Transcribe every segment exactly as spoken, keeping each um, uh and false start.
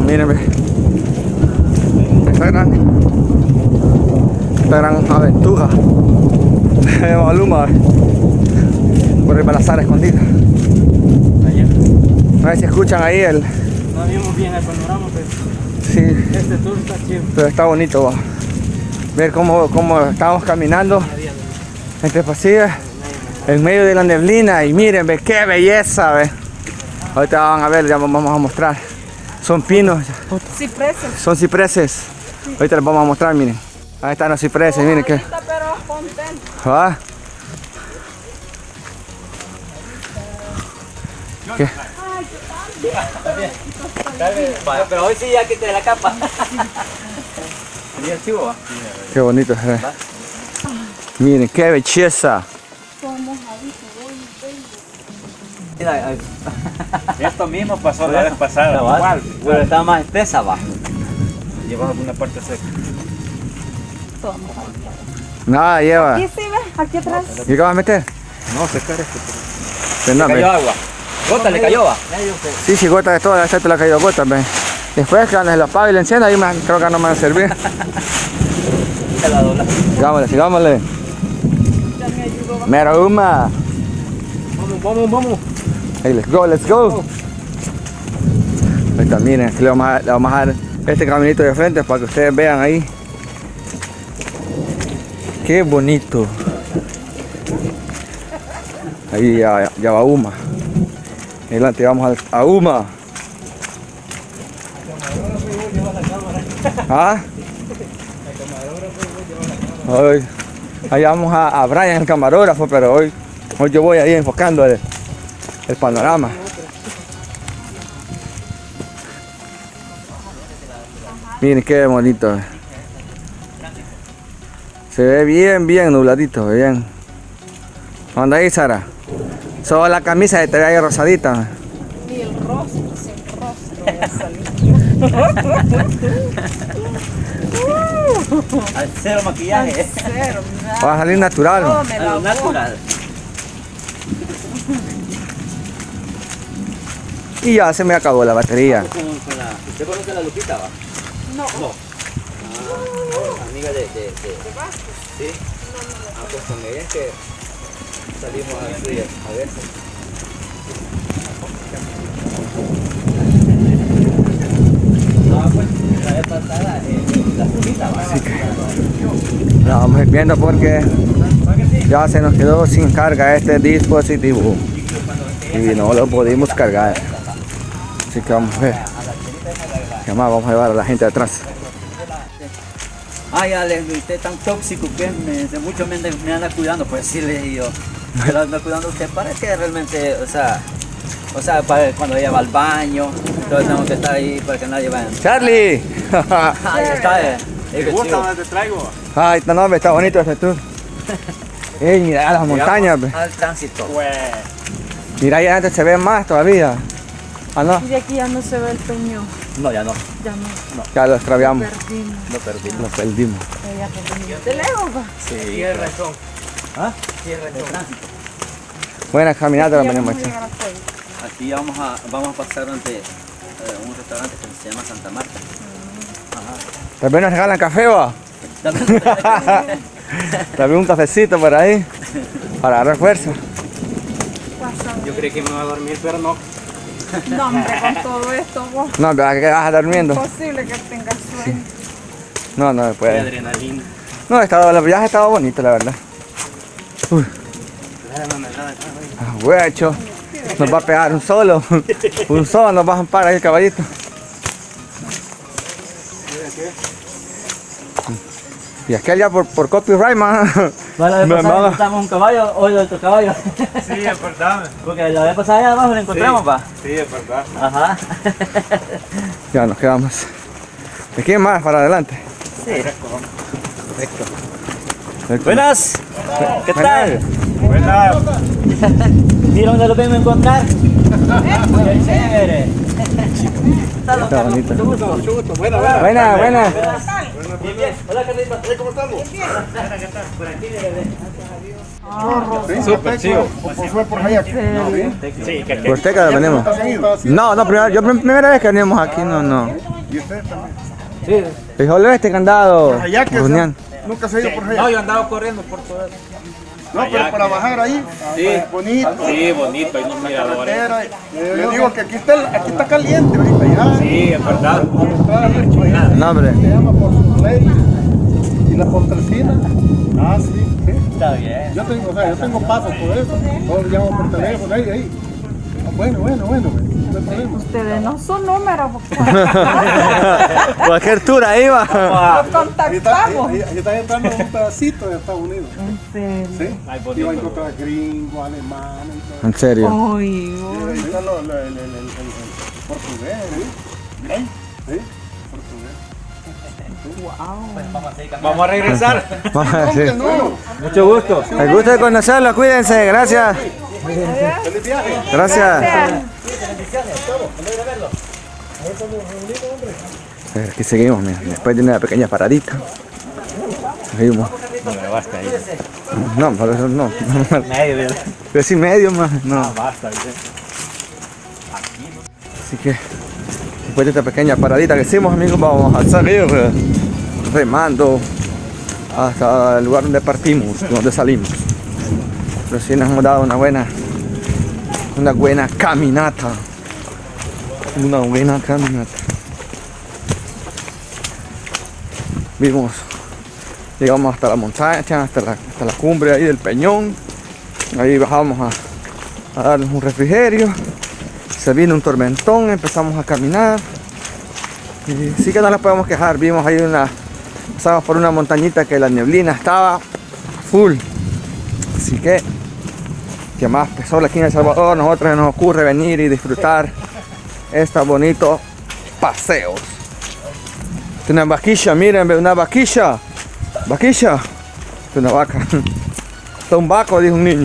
Mírenme. Esta gran, esta gran aventura de Maluma. Por ahí para la sala escondida. A ver si escuchan ahí el... No vimos bien el panorama, pero sí, este tour está chido. pero está bonito, va. Ver cómo, cómo estamos caminando entre pasillas en medio de la neblina y miren, ve qué belleza, ve. Ahorita van a ver, ya vamos a mostrar. Son pinos. Cipreses. Son cipreses. Ahorita les vamos a mostrar, miren. Ahí están los cipreses, miren que. Pero contento. ¿Va? ¿Qué? Pero hoy sí ya quité la capa. Qué bonito se ve. Miren, qué belleza. Mira, Esto mismo pasó la vez pasada. Igual. pero estaba más espesa abajo. Llevaba alguna parte seca. Nada lleva. Aquí sí, ve, aquí atrás. ¿Y qué vas a meter? No, secar esto. Pues no, Le ve. cayó agua. Gota le cayó, va. Sí, sí, gotas de todo, esta te la ha caído gotas, ve. Después que cuando se la apague y la encienda, ahí me- creo que no me van a servir. Se la dobla. Sigámosle, sigámosle. Mera Uma. Vamos, vamos, vamos. Hey, let's go, let's go. Ahí está, miren, aquí le vamos a, le vamos a dar este caminito de frente para que ustedes vean ahí. Qué bonito. Ahí ya, ya va Uma. Adelante vamos a, a Uma. ¿Ah? Hoy, ahí vamos a, a Brian, el camarógrafo, pero hoy, hoy yo voy ahí enfocando el, el panorama. Miren qué bonito. Se ve bien, bien nubladito, bien. ¿Dónde ahí, Sara? Solo la camisa de te ve ahí rosadita. Y el rostro, sin rostro va a salir. Al cero maquillaje. Cero, nada. Va a salir natural. Todo ¿no? me A lo lavó. natural. Y ya se me acabó la batería. Con, con la, ¿usted conoce a la Lupita, va? No. No. Ah, amiga de... de, de ¿sí? Ah, pues con ella es que salimos a, a veces. Ah, pues la vez pasada eh, la Lupita, va. La vamos a ir viendo porque ya se nos quedó sin carga este dispositivo y no lo pudimos cargar. Así que vamos a ver. ¿Qué más vamos a llevar a la gente de atrás? Ay, Alex, usted tan tóxico que me, de mucho me, anda- me anda cuidando, pues sí le digo yo. Me lo anda cuidando usted para que realmente, o sea, o sea, para cuando ella va al baño, entonces tengo que estar ahí para que nadie vaya. ¡Charlie! Ahí está, eh. ¿Te gusta donde te traigo? Ay, está, no, está bonito este tour. Ey, mira las montañas. Llegamos Ve. al tránsito. Mira, ahí antes se ve más todavía. Ah, no, Y de aquí ya no se ve el peñón. No, ya no, Ya no. ya lo extraviamos. Perdimos. lo perdí. Lo perdimos. Ya perdimos. De lejos, va. Sí, Tienes razón. ¿Ah? Cierre de tránsito. Buena caminata la Ya venimos vamos a hecha. llegar a Puebla. Aquí vamos a, vamos a pasar ante eh, un restaurante que se llama Santa Marta. También nos regalan café, va. También- También un cafecito por ahí. Para agarrar fuerza. Yo creí que me iba a dormir, pero no. No, hombre, con todo esto, vos. No, ¿verdad que vas durmiendo? Imposible que tengas sueño. No, no se Qué puede. adrenalina. No, estaba, el viaje estaba bonito, la verdad. Uy, ah, huecho. Nos va a pegar un solo. Un solo nos va a amparar ahí el caballito. Y aquel ya por, por copyright, man. Bueno, la vez Me pasada mama. encontramos un caballo, hoy otro caballo. Sí, es verdad. Porque la vez pasada allá abajo lo encontramos, pa. Sí, es verdad. Ajá. Ya nos quedamos. ¿De quién más para adelante? Sí. Perfecto. Buenas. ¿Qué tal? Buena. ¿Vieron dónde lo vengo a encontrar? ¡Qué chévere! Está bonito. Mucho gusto. Mucho gusto. Buena, buena. Buena, buena. Bien, bien. Hola, Carlita. ¿Cómo estamos? Bien, bien. Por aquí, mire. Súper chido. Sí, que Por Teca venimos. No, no, primera, yo prim- primera vez que venimos aquí, no, no. ¿Y usted también? Sí. Fíjole este candado. Por allá que se- Runián. nunca se ha ido por allá. No, yo andaba corriendo por todo eso. No, pero para bajar ahí, Sí. bonito. Sí, bonito, hay unos miradores. Carretera, yo digo que aquí está, aquí está caliente ahorita ya. Sí, es verdad. A la entrada de hecho, allá. No, hombre. Se llama por su ley y la Pontresina. Ah, sí, sí. Está bien. Yo tengo, o sea, yo tengo pasos por eso. Todos llamo por teléfono, ahí, ahí. Ah, bueno, bueno, bueno, güey, no hay problema. Ustedes no son números. Cualquier tour ahí va. Nos Ahí está, contactamos. ahí- ahí está entrando un pedacito de Estados Unidos. En serio. Sí. Ay, Y bonito. va a encontrar gringos, alemanes y todo. En serio. Uy, Y uy. ahí está lo- lo- el, el, el, el- el portugués, ¿sí? ¿Sí? Portugués. Vamos a regresar. Sí. No, Mucho gusto. El gusto de conocerlo, cuídense, gracias. feliz viaje. Gracias. Gracias. Eh, Aquí seguimos, mira, después de una pequeña paradita. Seguimos. No, basta ahí. No, por eso no. Medio, de- Pero sí medio más, no. basta. dice. Así que después de esta pequeña paradita que hicimos, amigos, vamos a salir eh, remando hasta el lugar donde partimos, donde salimos. Pero sí nos hemos dado una buena, una buena caminata. Una buena caminata. Vimos, llegamos hasta la montaña, hasta la, hasta la cumbre ahí del peñón. Ahí bajamos a, a darnos un refrigerio. Se vino un tormentón, empezamos a caminar. Y sí que no nos podemos quejar. Vimos ahí una, pasamos por una montañita que la neblina estaba full. Así que, que más pesó aquí en El Salvador, nosotros nos ocurre venir y disfrutar estos bonitos paseos. Esta es una vaquilla, miren, ve, una vaquilla. Vaquilla. Esta es una vaca. Esto es un vaco, dijo un niño.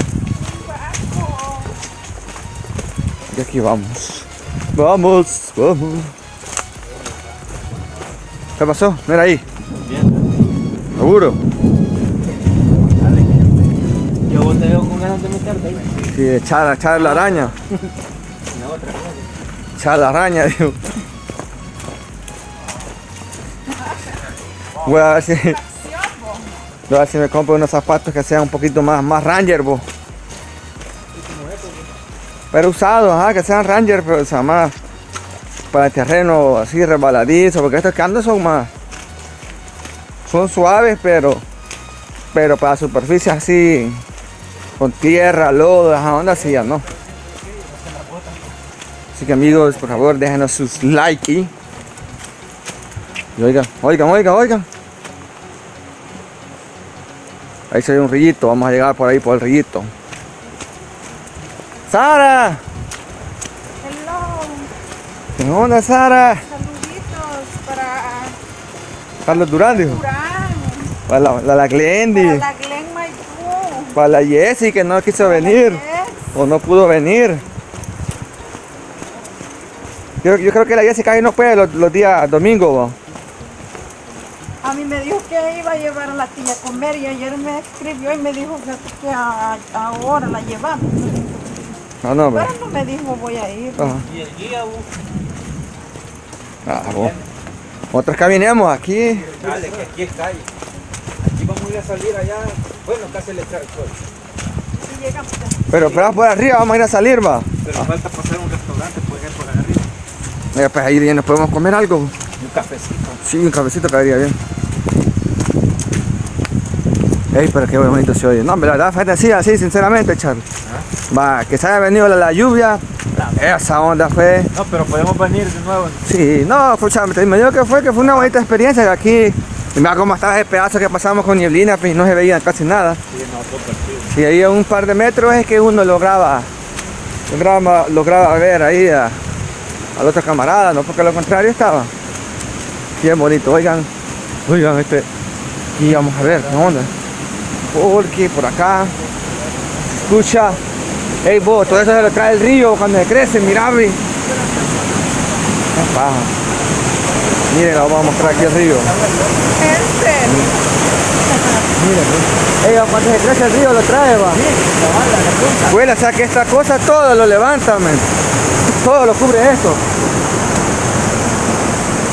Y aquí vamos. Vamos, vamos. ¿Qué pasó? Mira ahí. ¿Seguro? Yo te veo con ganas de meterte ahí. Sí, echar, echar la araña. Echar la araña, digo. Voy a ver si, voy a ver si me compro unos zapatos que sean un poquito más, más Ranger, bo. Pero usados, ajá, que sean Ranger, pero o sea, más para el terreno así resbaladizo, porque estos que ando son más, son suaves, pero, pero para superficies así, con tierra, lodo, esa onda así ya no. Así que amigos, por favor, déjenos sus likes y, y oigan, oigan, oigan, oigan. Ahí se ve un rillito, vamos a llegar por ahí por el rillito. ¡Sara! Hello. ¿Qué onda, Sara? Saluditos para Carlos Durán, dijo. Durán. Para la, la, la Glendy. Para la Glen Maipú. Para la Jessie que no quiso venir. Yes. O no pudo venir. Yo, yo creo que la Jessie casi no puede los, los días domingos. ¿Va? A mí me dijo que iba a llevar a la tía a comer y ayer me escribió y me dijo que, que a- ahora la llevamos. No, no, Pero pero. no me dijo voy a ir. Ajá. Y el guía, uh, Ah, vos. Nosotros caminemos aquí. Dale, que aquí es calle. Aquí vamos a ir a salir allá. Bueno, casi le trae el sol. Y llegamos. Pero pero por arriba vamos a ir a salir, va. Pero falta pasar un restaurante, puede ir por allá arriba. Mira, pues ahí nos podemos comer algo. Un cafecito. Sí, un cafecito caería bien. Ey, pero qué bonito se oye. No, la verdad, fíjate así, así, sinceramente, Charles. Va, que se haya venido la, la lluvia, esa onda fue. No, pero podemos venir de nuevo. Sí, no, escúchame, me digo que fue, que fue una bonita experiencia aquí. Y mira cómo estaba ese pedazo que pasamos con neblina, pues y no se veía casi nada. Sí, no, súper chido. Sí, ahí a un par de metros es que uno lograba, lograba, lograba ver ahí a, al otro camarada, no porque lo contrario estaba. Bien bonito, oigan, oigan este, y vamos a ver, ¿qué onda? Porque por acá se escucha, hey vos, todo eso se lo trae el río cuando se crece, mira, ve. Qué paja. Miren, vamos a mostrar aquí el río. En serio. Miren, hey, cuando se crece el río lo trae, va. Bueno, o sea que esta cosa todo lo levanta, men. Todo lo cubre esto.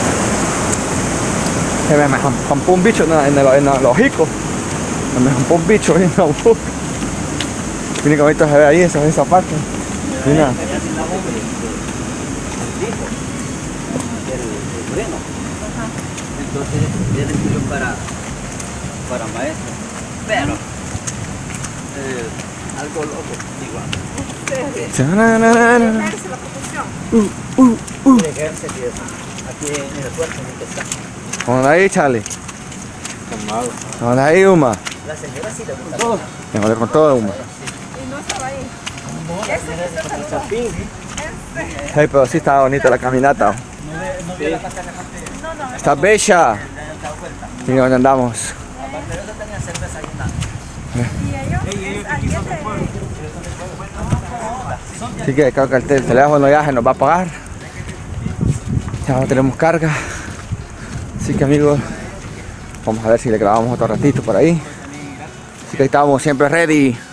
Se me zampó un bicho en el, en el, en el hocico. Se me zampó un bicho ahí en la boca. Miren que ahorita se ve ahí esa, esa parte. Mira. El moreno. Entonces él estudió para, para maestro. Pero eh, algo loco, igual. Ejerce la profesión. Uh, uh, uh. Ejerce y eso. Aquí en el puerto en el que está. ¿Dónde ahí, Charlie? Calmado. ¿Dónde ahí, Uma? La señora sí le gusta todo. Me jodé con todo, Uma. Y no estaba ahí. Ese que se saludó. Hey, pero sí está bonita la caminata. No, no. Está bella. Mira dónde andamos. Aparte de eso tenía cerveza ahí en la... Y ellos, es ayer de... Así que creo que el, tel- el teléfono ya se nos va a apagar. Ya no tenemos carga. Así que amigos, vamos a ver si le grabamos otro ratito por ahí. Así que ahí estamos siempre ready.